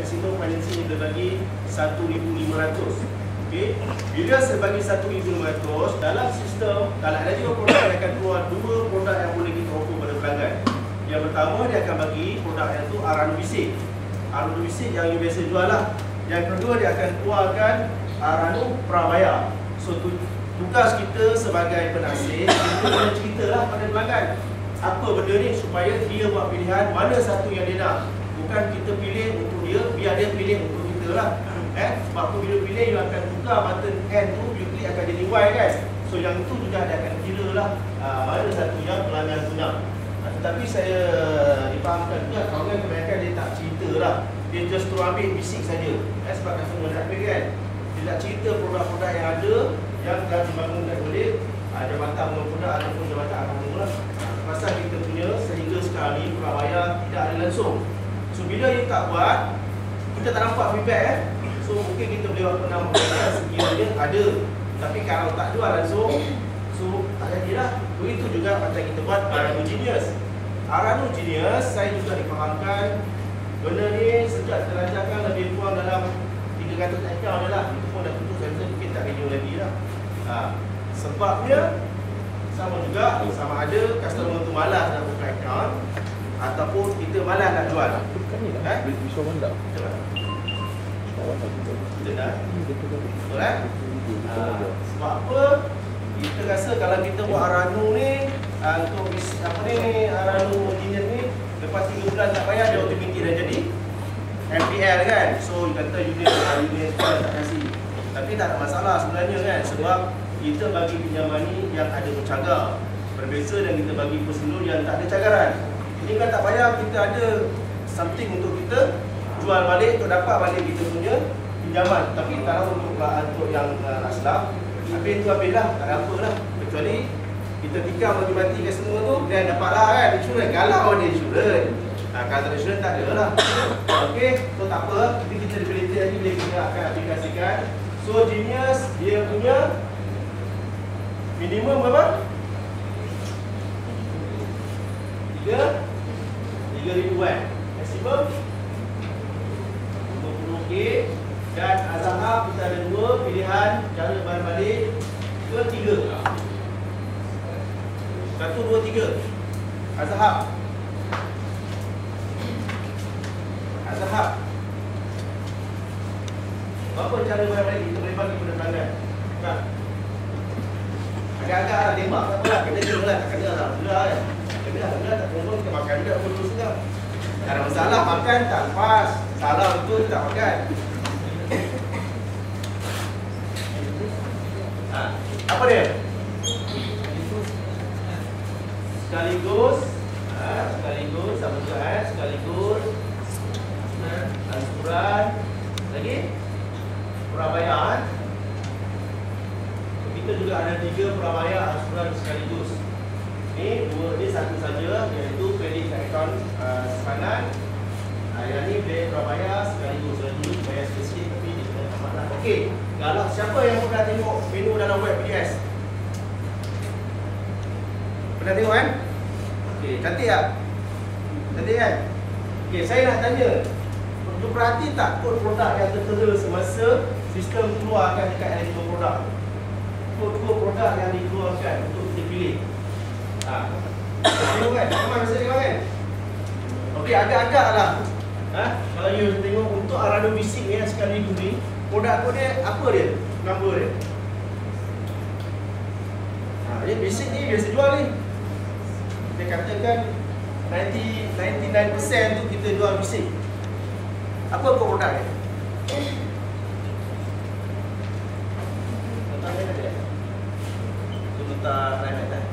maksimum financing dia bagi 1,500. Okey. Bila saya bagi 1,500, dalam sistem, dalam ada juga produk yang akan keluar dua produk yang boleh kita offer pada pelanggan. Yang pertama, dia akan bagi produk yang tu Arano Bisik. Arano Bisik yang you biasa jual lah. Yang kedua, dia akan keluarkan Arano Prabaya. So tugas kita sebagai penasih, kita kena ceritalah pada pelanggan apa benda ni supaya dia buat pilihan mana satu yang dia nak. Bukan kita pilih untuk dia, biar dia pilih untuk kita lah. Sebab tu bila pilih, you akan tukar button N tu, you klik akan jadi Y kan. So yang tu juga dia akan kira lah mana satu yang pelanggan tu nak. Tetapi saya difahamkan juga kawan kebanyakan dia tak cerita lah. Dia just terus ambil bisik saja. Sebab customer nak ambil kan. Dia tak cerita produk-produk yang ada yang telah dibangunkan oleh Jabatan Pengguna ataupun Jabatan Agama lah. Pasal kita punya sehingga sekarang ni Prabaya tidak ada langsung. So bila you tak buat, kita tak nampak feedback So mungkin kita boleh pernah mengatakan sekiranya ada. Tapi kalau tak jual langsung, so tak jadilah. Begitu juga macam kita buat Arano Genius. Arano Genius, saya juga difahamkan benda ni sejak terlancarkan lebih kurang dalam 300 account je lah. Itu pun dah tutup, saya rasa mungkin tak renew lagi lah. Sebabnya sama juga, sama ada customer tu malas nak buka account ataupun kita malas nak jual. Bukan ni lah, visual wanda. Betul tak? Betul kan? Sebab apa? Kita rasa kalau kita buat Arano ni untuk apa ni, Arano Genius ni, lepas 3 bulan tak bayar, dia automatik dah jadi MPL kan. So kata unit tak kasih. Tapi tak ada masalah sebenarnya kan. Sebab kita bagi pinjaman ni yang ada bercagar, berbeza dengan kita bagi personal yang tak ada cagaran. Ini kan tak payah, kita ada something untuk kita jual balik, untuk dapat balik kita punya pinjaman. Tapi kalau untuk yang aslam, habis tu habislah, tak ada apa lah. Kecuali kita tikam mati-mati ke semua tu, dan dapat lah kan, insurans. Galau ada insurans. Kalau insurans tak ada lah. Okey, so tak apa, kita ability lagi boleh kita akan aplikasikan. So Genius, dia punya minimum berapa? 3,000 kan? Maksimum 50k. Dan Azhar kita ada dua pilihan cara bayar balik ke 3. 1, 2, 3. Azhar. Azhar. Berapa cara bayar balik kita boleh bagi kepada pelanggan? Kan? Agak-agak lah tembak, tak apalah, kena je lah, tak kena lah, sudah kan. Kena tak kena pun, kita makan juga pun terus juga. Tak ada masalah, makan tak lepas. Salah betul, tak makan. Apa dia? Sekaligus, sekaligus, sama juga sekaligus angsuran, lagi prabayaan. Kita juga ada 3 prabayar angsuran sekaligus. Ni satu saja, iaitu kredit akaun simpanan. Yang ni boleh prabayar sekaligus, jadi bayar sikit tapi dia kena tamatlah. Okey, kalau siapa yang pernah tengok menu dalam web PDS? Pernah tengok kan? Okey, cantik tak? Cantik kan? Okey, saya nak tanya, you perhati tak kod produk yang tertera semasa sistem keluarkan dekat eligible produk? Kod-kod produk yang dikeluarkan untuk kita pilih. Tengok kan? Memang masa tengok kan? Okey, agak-agak lah. Kalau you tengok untuk Arano Bisik ni yang sekali ni, produk kod dia apa dia? Number dia. Dia Bisik ni biasa jual ni. Dia katakan 99% tu kita jual Bisik. Apa kod produk dia? Letak lain kan?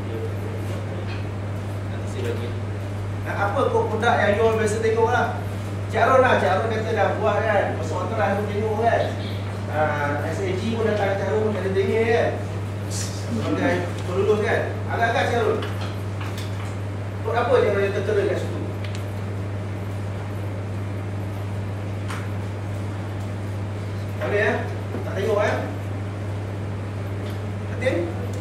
Nanti saya bagi. Apa kod produk yang you biasa tengok lah? Cik Ron lah, Cik Ron kata dah buat kan. Masa orang terang pun tengok kan. SAG pun datang Cik Ron kata tengok kan. Sebagai pelulus kan. Agak-agak Cik Ron, kod apa yang tertera kat situ? Boleh ya? Tak tengok ya? Hatim?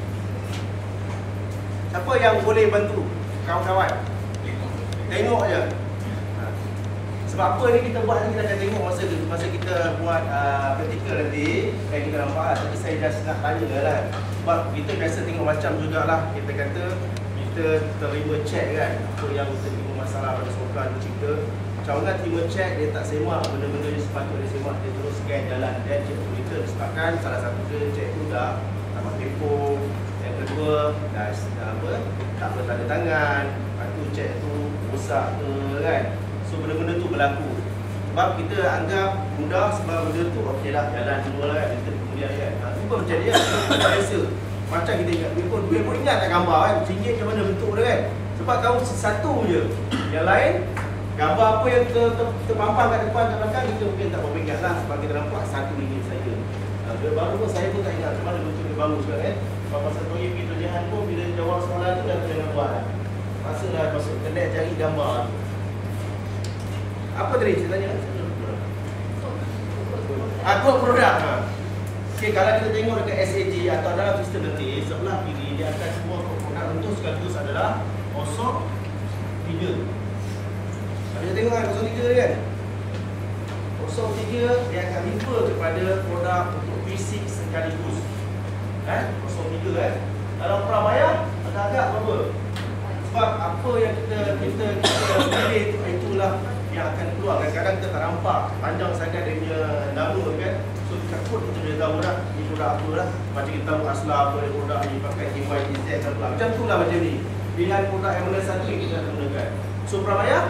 Siapa yang boleh bantu kawan-kawan? Tengok je. Sebab Sebab apa ni kita buat ni, kita akan tengok masa kita buat practical nanti. Kita nampak lah, tapi saya just nak tanya lah. Sebab kita biasa tengok macam jugalah, kita kata kita terima check kan, apa yang terima masalah pada sokan kita. Cawangan terima check, dia tak semak benda-benda yang sepatutnya dia semak, dia terus scan jalan dan check tu return. Sebabkan salah satu dia check tu dah tambah tempoh, yang kedua dah apa, tak bertanda tangan, lepas tu check tu rosak ke kan. So benda-benda tu berlaku. Sebab kita anggap mudah sebab benda tu okey lah, jalan semua lah kan, kita kemudian kan. Itu pun macam dia, kita biasa. Macam kita ingat, duit pun ingat tak gambar kan, RM1 macam mana bentuk dia kan. Sebab tahu satu je, yang lain gambar apa yang terpampang kat depan, kat belakang, kita mungkin tak berapa ingat lah. Sebab kita nampak RM1 saja. Dia baru pun saya pun tak ingat macam mana bentuk dia baru sekarang kan. Sebab pasal tu pergi kerjaan pun, bila jawab soalan tu dah jangan buat lah. Masalah masuk internet cari gambar tu. Apa tadi saya tanya? Kod produk. Okay, kalau kita tengok dekat SAG atau dalam sistem nanti, sebelah kiri dia akan semua kod produk untuk sekaligus adalah 03. Kita tengok kan 03 kan? 03 dia akan refer kepada produk untuk fisik sekaligus. 03 kan? Kalau prabayar agak-agak berapa? Sebab apa yang kita pilih itulah yang akan keluar. Kadang-kadang kita tak nampak panjang sangat dia punya nama kan. So dekat kod kita boleh tahu dah ni produk apa lah. Macam kita tahu asal apa dia produk ni, pakai KYTZ apa. Macam tu lah macam ni. Pilihan produk yang mana satu yang kita akan gunakan. So prabayar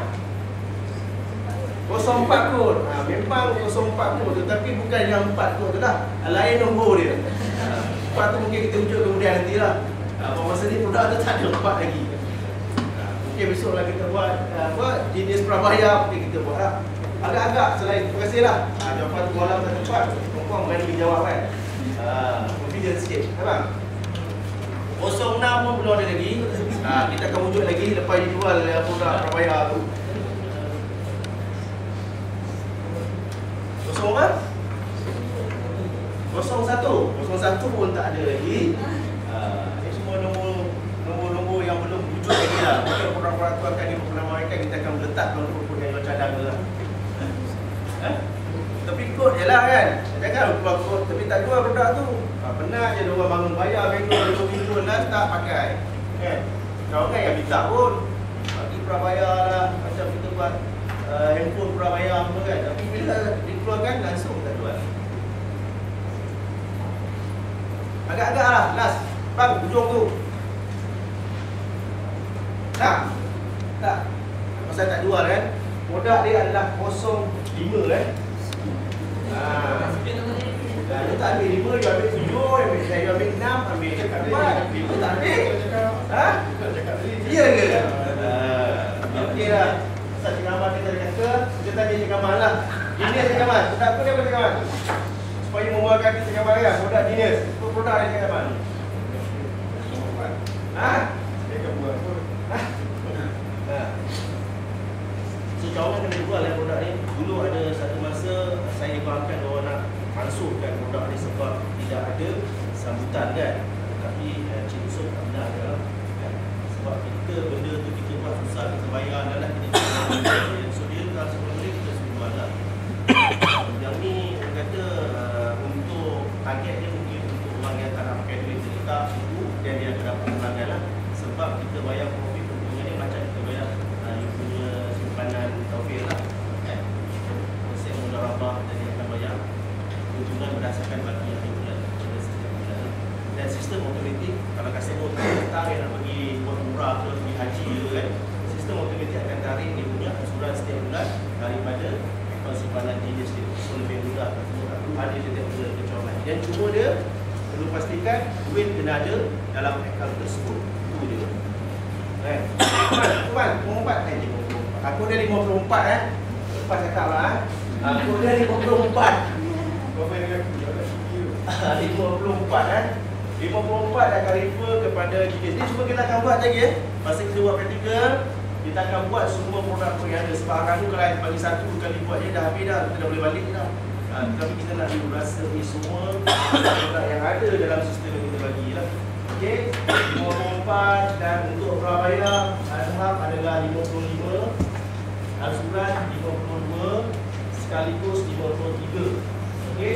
04 kod. Memang 04 kod, tetapi bukan yang 4 kod tu dah. Lain nombor dia. 4 tu mungkin kita ujuk kemudian nanti lah. Masa ni produk tu tak ada 4 lagi. Mungkin besok lah kita buat jenis prabayar, mungkin kita buat lah. Agak-agak selain, terima kasih lah. Jawapan tu malam tak tepat. Perempuan berani jawab kan. Confident sikit. Nampak? 06 pun belum ada lagi. Kita akan wujud lagi lepas dijual produk prabayar tu. 01 pun tak ada lagi. Ini semua nombor yang belum wujud lagi lah. Mungkin produk-produk tu akan diperkenalkan, kita akan letak nombor yang cadang lah. Tapi kod je lah kan. Jangan keluar kod tapi tak jual produk tu. Penat je dia orang bangun bayar minggu lah tak pakai. Kan? Kau kan yang minta pun bagi prabayar lah, macam kita buat handphone prabayar pun kan. Tapi bila dikeluarkan langsung tak jual. Agak-agak lah, last. Bang, hujung tu. Tak. Pasal tak jual kan. Produk dia adalah 05 kan. Dia tak ambil 5, dia ambil 7, saya ambil 6, ambil 4. 5 tak ambil. Ya ke? Okey lah. Pasal Cik Amal kita kata, kita tanya Cik Amal lah. Jenis Cik Amal, produk apa dia Cik Amal? Supaya membuatkan Cik Amal kan, produk jenis. Itu produk dia Cik Amal. Dia akan buat apa? So cawangan kena jual produk ni. Dulu ada satu masa saya difahamkan bahawa nak masukkan produk ni sebab tidak ada sambutan kan. Tapi Cik Yusof tak benar kan. Sebab kita benda tu kita buat susah, kita bayar dah lah, kita jual. So dia kalau sebelum beli kita suruh jual lah. Yang ni orang kata untuk target dia mungkin untuk orang yang tak nak pakai duit cerita itu, dan dia akan dapat pelanggan lah. Sebab kita bayar profit untungnya ni macam kita bayar you punya simpanan Taufik lah. Konsep mudarabah dan dia akan bayar keuntungan berdasarkan bagi yang bulan setiap bulan. Dan sistem automatik, kalau kasino tarik nak pergi buat umrah ke pergi haji ke kan, sistem automatik akan tarik dia punya ansuran setiap bulan daripada akaun simpanan jenis dia. So lebih mudah, ada setiap bulan kecuali. Dan cuma dia perlu pastikan duit kena ada dalam akaun tersebut. Itu je. Kuman, 54 aku dah 54 lepas cakap lah. Aku dah 54. 54 dah akan refer kepada jenis. Ni cuma kita akan buat lagi masa kita buat praktikal, kita akan buat semua produk yang ada. Sebab akan tu kalau bagi satu kali buat je dah habis dah, kita dah boleh balik dah. Tapi kita nak rasai semua produk yang ada dalam sistem yang kita bagi lah. Okey, 54 dan untuk prabayar alham adalah 55, ansuran 52, sekaligus 53. Okey.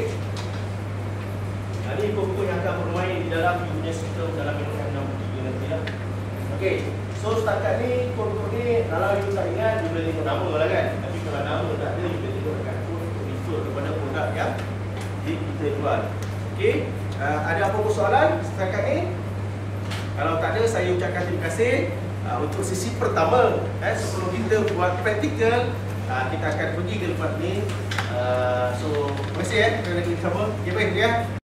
Ini pokok yang akan bermain di dalam punya sistem dalam MH63 nanti lah. Okey. So setakat ni kod-kod ni kalau you tak ingat, you boleh tengok nama lah kan. Tapi kalau nama tak ada, you boleh tengok dekat kod untuk refer kepada produk yang kita jual. Okey. Ada apa-apa soalan setakat ni? Kalau tak ada, saya ucapkan terima kasih. Untuk sesi pertama, sebelum kita buat praktikal, kita akan pergi ke tempat ni. So, terima kasih kerana kita sama. Okay, baik ya.